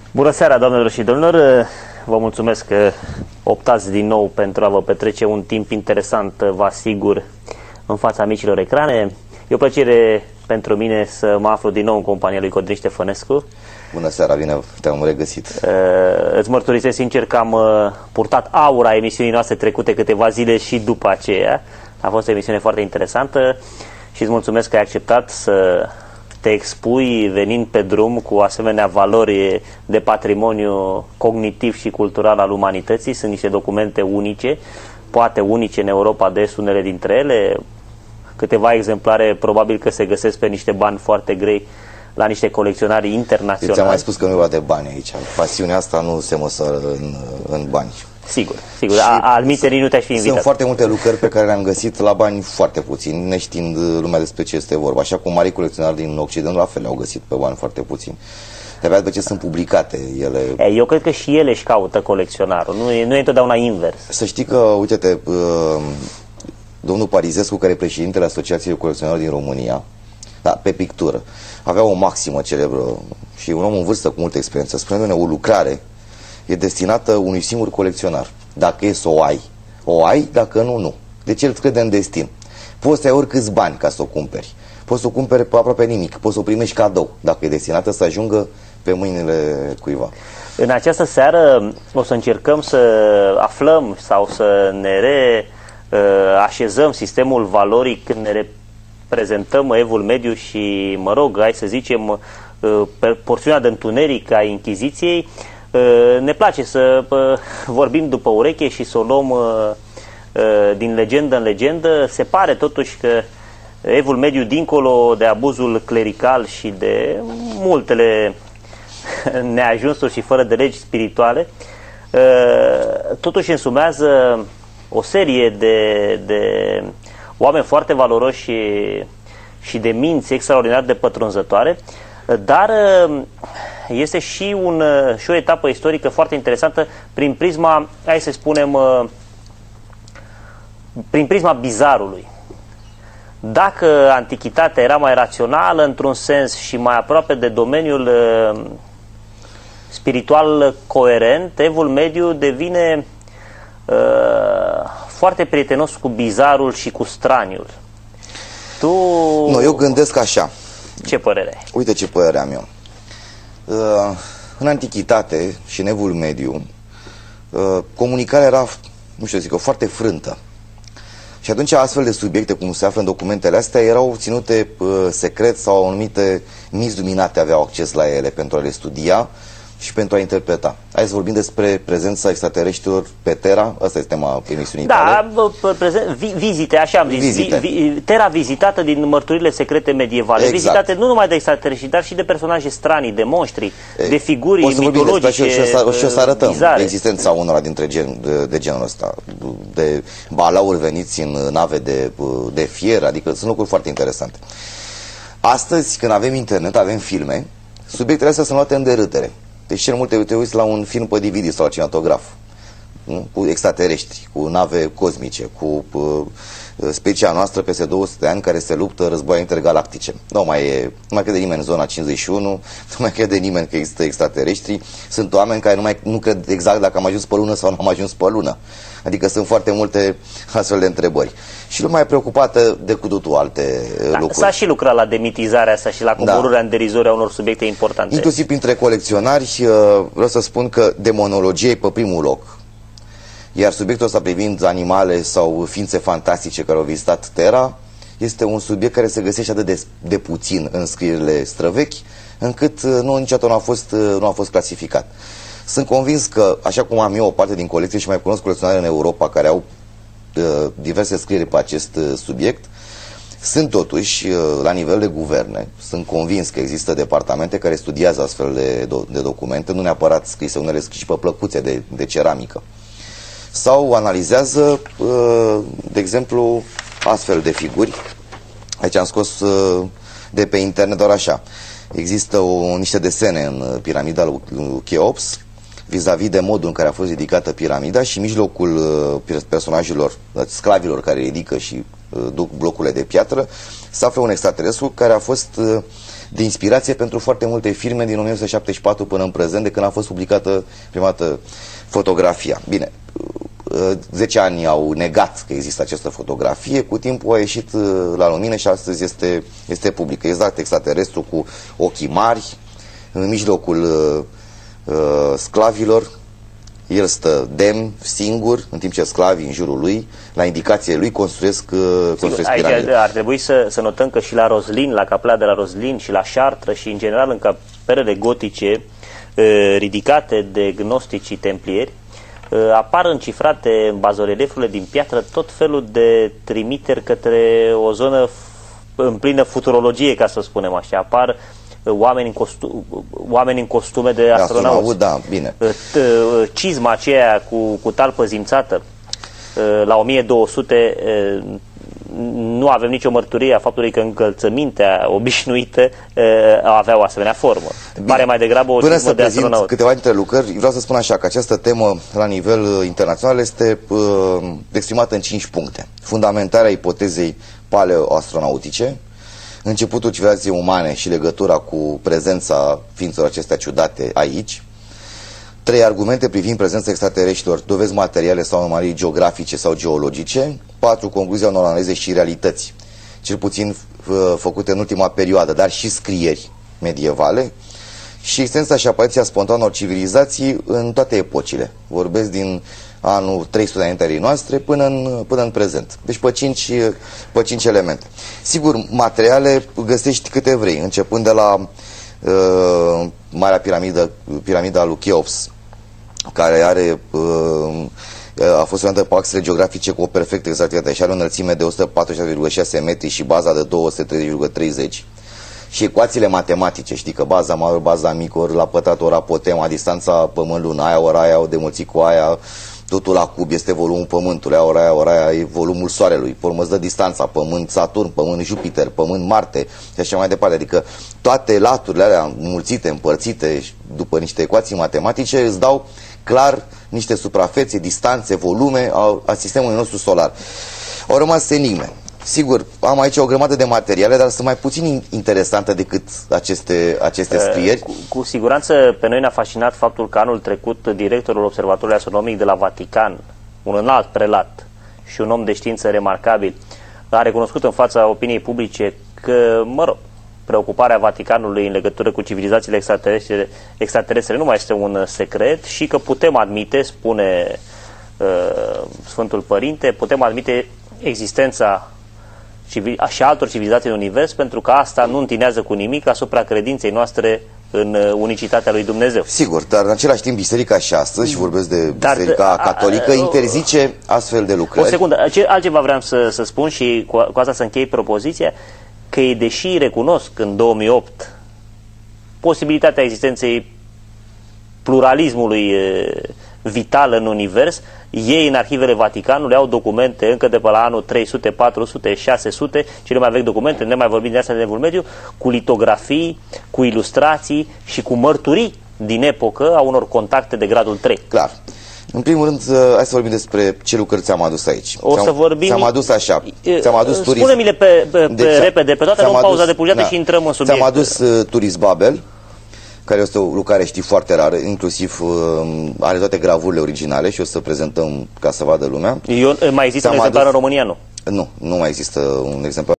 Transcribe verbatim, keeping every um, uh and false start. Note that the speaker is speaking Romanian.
Bună seara, doamnelor și domnilor! Vă mulțumesc că optați din nou pentru a vă petrece un timp interesant, vă asigur, în fața micilor ecrane. E o plăcere pentru mine să mă aflu din nou în compania lui Codrin Ștefănescu. Bună seara, bine te-am regăsit. Uh, îți mărturisesc sincer că am uh, purtat aura emisiunii noastre trecute câteva zile și după aceea. A fost o emisiune foarte interesantă și îți mulțumesc că ai acceptat să te expui venind pe drum cu asemenea valori de patrimoniu cognitiv și cultural al umanității. Sunt niște documente unice, poate unice în Europa de Est, unele dintre ele. Câteva exemplare probabil că se găsesc pe niște bani foarte grei la niște colecționari internaționali. Ți-am mai spus că nu e vorba de bani aici. Pasiunea asta nu se măsoară în, în bani. Sigur, sigur. Almiterii nu te-aș fi invitat. Sunt foarte multe lucrări pe care le-am găsit la bani foarte puțini, neștiind lumea despre ce este vorba. Așa cum mari colecționari din Occident la fel le-au găsit pe bani foarte puțini. De-abia după ce sunt publicate ele. Eu cred că și ele își caută colecționarul. Nu e, nu e întotdeauna invers. Să știi că, uite-te, domnul Parizescu, care e președintele Asociației Colecționari din România, da, pe pictură, avea o maximă celebră și un om în vârstă cu multă experiență, spunându-ne, o lucrare e destinată unui singur colecționar. Dacă e să o ai, o ai, dacă nu, nu. Deci el crede în destin. Poți să ai oricâți bani ca să o cumperi. Poți să o cumperi pe aproape nimic. Poți să o primești cadou, dacă e destinată să ajungă pe mâinile cuiva. În această seară o să încercăm să aflăm sau să ne reașezăm sistemul valoric când ne prezentăm Evul Mediu și, mă rog, hai să zicem, pe porțiunea de întuneric a Inchiziției. Ne place să vorbim după ureche și să o luăm din legendă în legendă. Se pare totuși că Evul Mediu, dincolo de abuzul clerical și de multele neajunsuri și fără de legi spirituale, totuși însumează o serie de, de oameni foarte valoroși și, și de minți extraordinar de pătrunzătoare, dar este și, un, și o etapă istorică foarte interesantă prin prisma, hai să spunem, prin prisma bizarului. Dacă antichitatea era mai rațională într-un sens și mai aproape de domeniul spiritual coerent, Evul Mediu devine uh, foarte prietenos cu bizarul și cu straniul. Tu... Nu, eu gândesc așa. Ce părere ai? Uite ce părere am eu. Uh, în antichitate și în Evul Mediu, uh, comunicarea era, nu știu zic, foarte frântă. Și atunci astfel de subiecte, cum se află în documentele astea, erau ținute uh, secret sau anumite mici luminate aveau acces la ele pentru a le studia și pentru a interpreta. Hai să vorbim despre prezența extraterestrilor pe Terra. Asta este tema emisiunii tale. Da, vizite, așa am zis. Vizite. Vi, Terra vizitată din mărturile secrete medievale. Exact. Vizitate nu numai de extraterestri, dar și de personaje stranii, de monștri, e, de figuri mitologice. Și, și, o, și o să arătăm bizare. Existența unora dintre gen, de, de genul ăsta. De balauri veniți în nave de, de fier, adică sunt lucruri foarte interesante. Astăzi, când avem internet, avem filme, subiectele astea sunt luate în derâtere. Deci cel multe te uiți la un film pe D V D sau la cinematograf, nu? Cu extraterestri, cu nave cosmice, cu uh, specia noastră peste două sute de ani care se luptă războaie intergalactice. Nu mai, e, nu mai crede nimeni în zona cincizeci și unu, nu mai crede nimeni că există extraterestri. Sunt oameni care nu, mai, nu cred exact dacă am ajuns pe lună sau nu am ajuns pe lună. Adică sunt foarte multe astfel de întrebări. Și lumea e preocupată de cu totul alte da, lucruri. S-a și lucrat la demitizarea asta și la coborârea da. în derizoare a unor subiecte importante. Inclusiv printre colecționari, vreau să spun că demonologia e pe primul loc. Iar subiectul ăsta privind animale sau ființe fantastice care au vizitat Terra este un subiect care se găsește atât de, de puțin în scrierile străvechi, încât nu niciodată nu a fost, nu a fost clasificat. Sunt convins că, așa cum am eu o parte din colecție și mai cunosc colecționari în Europa care au uh, diverse scrieri pe acest uh, subiect, sunt totuși, uh, la nivel de guverne, sunt convins că există departamente care studiază astfel de, do de documente, nu neapărat scrise, unele scrise pe plăcuțe de, de ceramică. Sau analizează, uh, de exemplu, astfel de figuri. Aici am scos uh, de pe internet doar așa. Există o, niște desene în piramida lui Cheops, vis-a-vis de modul în care a fost ridicată piramida și în mijlocul uh, personajelor, sclavilor care ridică și uh, duc blocurile de piatră, se află un extraterestru care a fost uh, de inspirație pentru foarte multe filme din o mie nouă sute șaptezeci și patru până în prezent, de când a fost publicată prima dată fotografia. Bine, zece ani au negat că există această fotografie, cu timpul a ieșit la lumină și astăzi este, este publică. Exact, extraterestru cu ochii mari, în mijlocul uh, sclavilor. El stă demn, singur, în timp ce sclavii în jurul lui, la indicație lui, construiesc, construiesc piramide. Ar trebui să, să notăm că și la Roslin, la capela de la Roslin și la Chartres și în general în capelele gotice uh, ridicate de gnosticii templieri, uh, apar încifrate în bazoreliefele din piatră tot felul de trimiteri către o zonă în plină futurologie, ca să spunem așa. Apar oameni în, costu oameni în costume de astronauți. Da, bine. Cizma aceea cu, cu talpă zimțată la o mie două sute, nu avem nicio mărturie a faptului că încălțămintea obișnuită avea o asemenea formă. Bine. Pare mai degrabă o cizmă de astronaut. Câteva dintre lucrări, vreau să spun așa, că această temă la nivel internațional este uh, exprimată în cinci puncte. Fundamentarea ipotezei paleoastronautice, începutul civilizației umane și legătura cu prezența ființelor acestea ciudate aici. Trei argumente privind prezența extraterestrilor, dovezi materiale sau anomalii geografice sau geologice. Patru, concluzia unor analize și realități, cel puțin făcute în ultima perioadă, dar și scrieri medievale. Și existența și apariția spontană a civilizații în toate epocile. Vorbesc din anul trei sute înaintea noastre până în, până în prezent. Deci pe cinci, pe cinci elemente. Sigur, materiale găsești câte vrei, începând de la uh, Marea Piramidă, piramida lui Cheops, care are uh, a fost orientată pe axele geografice cu o perfectă exactitate și are o înălțime de o sută patruzeci și șase virgulă șase metri și baza de două sute treizeci virgulă treizeci. Și ecuațiile matematice, știi că baza mare, baza mică, ori la pătrat, ori apotema, distanța Pământ-Lună, aia, ori aia, o demulțit cu aia, totul la cub este volumul Pământului, aia, ori aia, ori aia e volumul Soarelui, pe urmă îți dă distanța Pământ-Saturn, Pământ-Jupiter, Pământ-Marte și așa mai departe. Adică toate laturile alea mulțite, împărțite după niște ecuații matematice îți dau clar niște suprafețe, distanțe, volume a, a sistemului nostru solar. Au rămas enigme. Sigur, am aici o grămadă de materiale, dar sunt mai puțin interesante decât aceste, aceste scrieri. Cu, cu siguranță pe noi ne-a fascinat faptul că anul trecut directorul Observatorului Astronomic de la Vatican, un înalt prelat și un om de știință remarcabil, a recunoscut în fața opiniei publice că, mă rog, preocuparea Vaticanului în legătură cu civilizațiile extraterestre, extraterestre nu mai este un secret și că putem admite, spune uh, Sfântul Părinte, putem admite existența și altor civilizații în univers, pentru că asta nu întinează cu nimic asupra credinței noastre în unicitatea lui Dumnezeu. Sigur, dar în același timp biserica și astăzi, și vorbesc de biserica dar, catolică, a, a, interzice astfel de lucrări. O secundă, ce altceva vreau să, să spun și cu, cu asta să închei propoziția, că ei, deși recunosc în două mii opt posibilitatea existenței pluralismului vital în univers, ei în arhivele Vaticanului au documente încă de pe la anul trei sute, patru sute, șase sute, cele mai vechi documente, ne mai vorbim de asta de Evul Mediu, cu litografii, cu ilustrații și cu mărturii din epocă a unor contacte de gradul trei. Clar. În primul rând, hai să vorbim despre ce lucrări ți-am adus aici. O să vorbim... Ți-am adus așa, ți-am adus turism... Spune-mi-le pe, pe, pe deci, repede, pe toate, luăm pauza de publicitate da. și intrăm în subiect. Ți-am adus uh, Turism Babel, care este o lucrare, știi, foarte rară, inclusiv uh, are toate gravurile originale și o să prezentăm ca să vadă lumea. Eu, mai există un exemplar în România, nu? Nu, nu mai există un exemplar.